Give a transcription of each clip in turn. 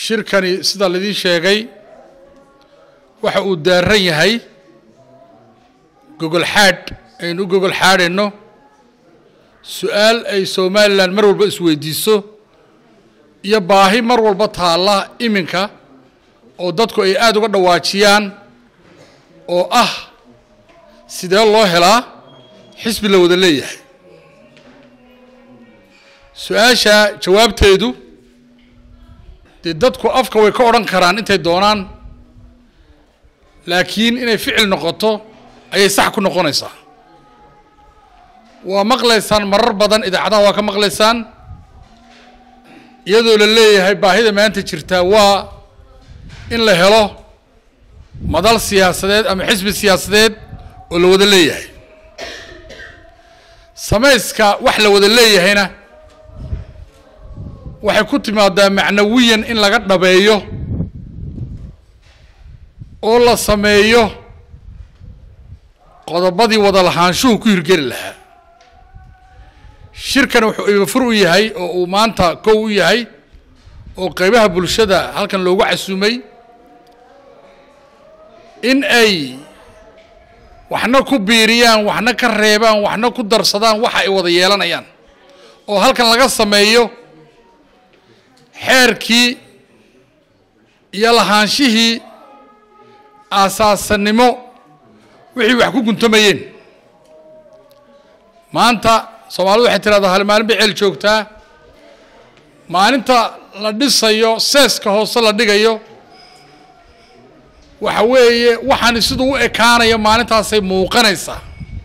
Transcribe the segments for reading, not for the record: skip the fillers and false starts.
shirkani sida la idin sheegay waxa uu daaran yahay gogol xaad aynu gogol xaadeyno su'aal ay Soomaaliland mar walba isweydiiso iyo baahi mar walba taala iminka oo dadku ay aad uga dhawaajiyaan oo ah sidee loo helaa xisbi la wada leeyahay su'aasha jawaabteedu dadku afka way ka oran karaan intay doonaan laakiin inay ficil noqoto ayay sax ku noqonaysaa waa maqlaysaan marar badan idaacadaha waa ka maqlaysaan iyadoo la leeyahay baahida maanta jirta waa in la helo madal siyaasadeed ama xisbi siyaasadeed oo la wada leeyahay samayska wax la wada leeyahayna waxay ku timaadaa macnawiyan in laga dhabeeyo oo la sameeyo qodobadii wada lahaanshuhu ku hirgeli lahaa shirkan wuxuu ibafur u yahay oo uu maanta kow u yahay oo qaybaha bulshada halkan loogu casuumay in ay waxna ku biiriyaan waxna ka reebaan waxna ku darsadaan waxa ay wada yeelanayaan oo halkan laga sameeyo xeerkii iyo lahaanshihii aasaasanimo wixii wax ku guntamayeen maanta Soomaalidu waxay tiraahdaa hal maalin bay ceel joogtaa maalinta la dhisayo seeska hoose la dhigayo waxa weeye waxaan sidoo u ekaanayo maalintaasay muuqanaysaa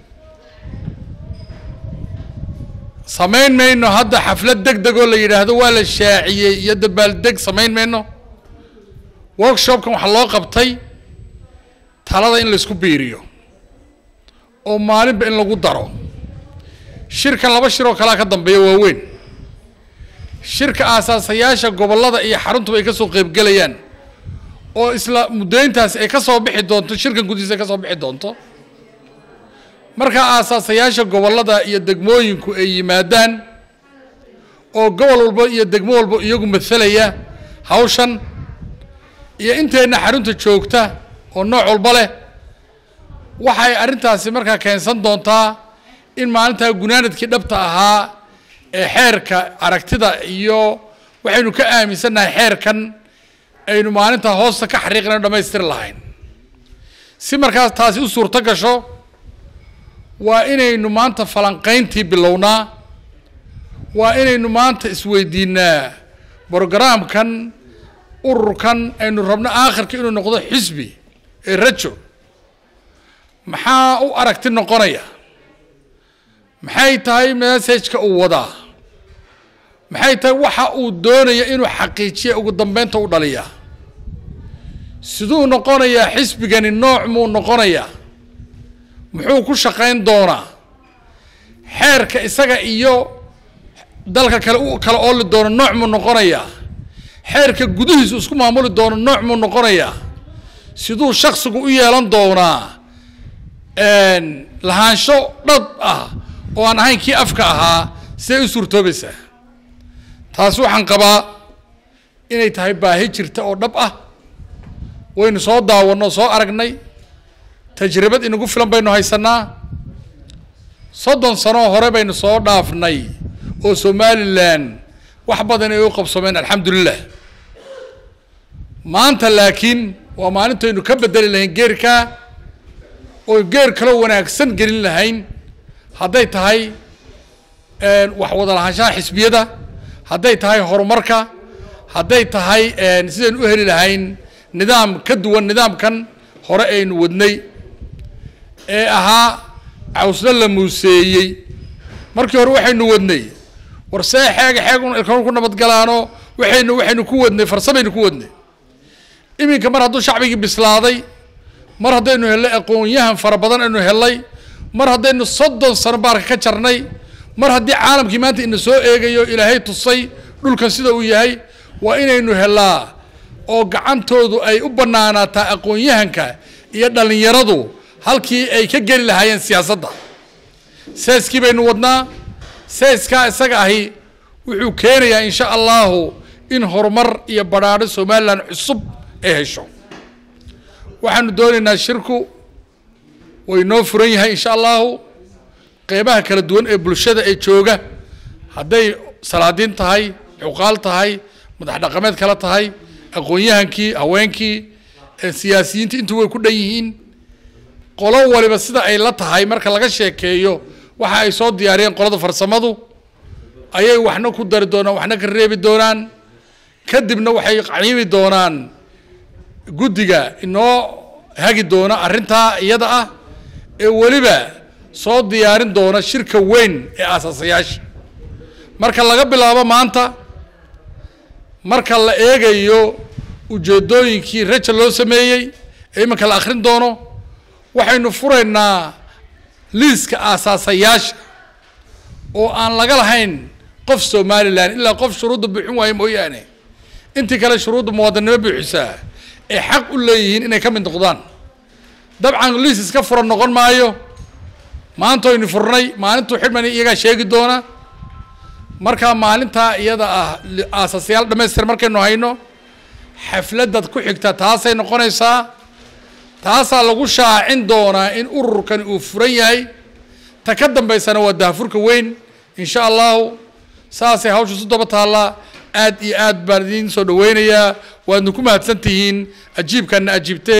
samayn mayno hadda xaflad degdeg oo la yiraahdo waa la shaaciyay iyo dabaal deg samayn mayno workshopkan waxa loo qabtay talada in la isku biiriyo oo maalinba in lagu daro shirkan laba shir oo kala ka dambeeyo waaweyn shirka aasaasayaasha gobolada iyo xaruntu ay ka soo qayb galayaan oo isla mudayntaas ay ka soo bixi doonto shirkan gudihiisa ka soo bixi doonto marka aasaasayaasha gobolada iyo degmooyinku ay yimaadaan oo gobol walba iyo degmo walba iyagu mathalaya hawshan iyo inteena xarunta joogta oo nooc walba leh waxay arintaasi marka keensan doontaa in maalinta gunaanadkii dhabta ahaa ee xeerka aragtida iyo waxaynu ka aaminsanahay xeerkan aynu maalinta hoosta ka xariiqnaa dhameystir lahayn si markaas taasi u suurto gasho waa inaynu maanta falanqayntii bilownaa waa inaynu maanta isweydiinaa programkan ururkan aynu rabno aakhirka inuu noqdo xisbi ee rajo maxaa u aragti noqonaya maxay tahay message-ka uu wadaa maxay tahay waxa uu doonayo inuu xaqiijiyo ugu dambeynta u dhaliya sidoo noqonaya xisbigani nooc muu noqonaya muxuu ku shaqayn doonaa xeerka isaga iyo dalka kale uu kala ooli doono nooc muu noqonaya xeerka gudihiisa isku maamuli doono nooc muu noqonaya sidoo shakhsigu u yeelan doonaa lahaansho dhab ah oo aan ahayn kii afka ahaa sidee u suurtoobaysaa taas waxaan qabaa inay tahay baahi jirta oo dhab ah waynu soo daawanno soo aragnay tajribad inagu filan baynu haysanaa 30 sano hore baynu soo dhaafnay oo Somaliland wax badan ay u qabsameen alxamdulillah maanta laakiin waa maalinteenu ka bedeli lahayn geerka oo geer kale wanaagsan gelin lahayn hadday tahay wax wada lahaanshaha xisbiyada hadday tahay horumarka hadday tahay sideen u heli lahayn nidaam ka duwan nidaamkan hore aynu wadnay ee ahaa cawsna la muuseeyay markii hore waxaynu wadnay war xeegun ilkaan ku nabad galaano waxaynu ku wadnay farsamaynu ku wadnay iminka mar hadduu shacbigi bislaaday mar haddaynu helay aqoon-yahan fara badan aynu helay mar haddaynu 30 sano baarka ka jarnay mar haddii caalamkii maanta ina soo eegayo ilaahay tusay dhulkan sida uu yahay waa inaynu helaa oo gacantoodu ay u banaanaataa aqoon-yahanka iyo dhalinyaradu halkii ay ka geli lahaayeen siyaasadda seeskii baynu wadnaa seeskaa isaga ahi wuxuu keenayaa insha allahu in horumar iyo badhaadho Somaliland cusub ay hesho waxaanu doonaynaa shirku way noo furan yahay insha Allah qeybaha kala duwan ee bulshada ay jooga hadday salaadiin tahay cuqaal tahay madax dhaqameed kala tahay aqoon-yahankii haweenkii siyaasiyiinta intu way ku dhan yihiin qolo waliba sida ay la tahay marka laga sheekeeyo waxa ay soo diyaariyeen qolada farsamadu ayay waxna ku dari doonaan waxna ka reebi doonaan kadibna waxay qaciimi doonaan guddiga inoo hagi doona arrintaa iyada ah ee waliba soo diyaarin doona shirka weyn ee aasaasiyaasha marka laga bilaabo maanta marka la eegayo ujeedooyinkii raja loo sameeyey ee imanka la akhrin doono waxaynu furaynaa liiska aasaasiyaasha oo aan laga lahayn qof Somaliland ilaa qof shuruudda buuxin waayo mooyaane intii kale shuruudda muwaadinimo buuxisaa ee xaq u leeyihiin inay ka mid noqdaan dabcan liis iska furan noqon maayo maanta aynu furnay maalintu xidhmani iyaga sheegi doona marka maalinta iyada ah aasaasiyaal dhameystir markaynu hayno xafladad ku xigta taasay noqonaysaa taasaa lagu shaacin doonaa in ururkan uu furan yahay ta ka dambaysana waa daafurka weyn insha Allah saasay hawshu soo daba taala aad iyo aad baan idin soo dhaweynayaa waad ku mahadsantihiin ajiibkana ajiibtay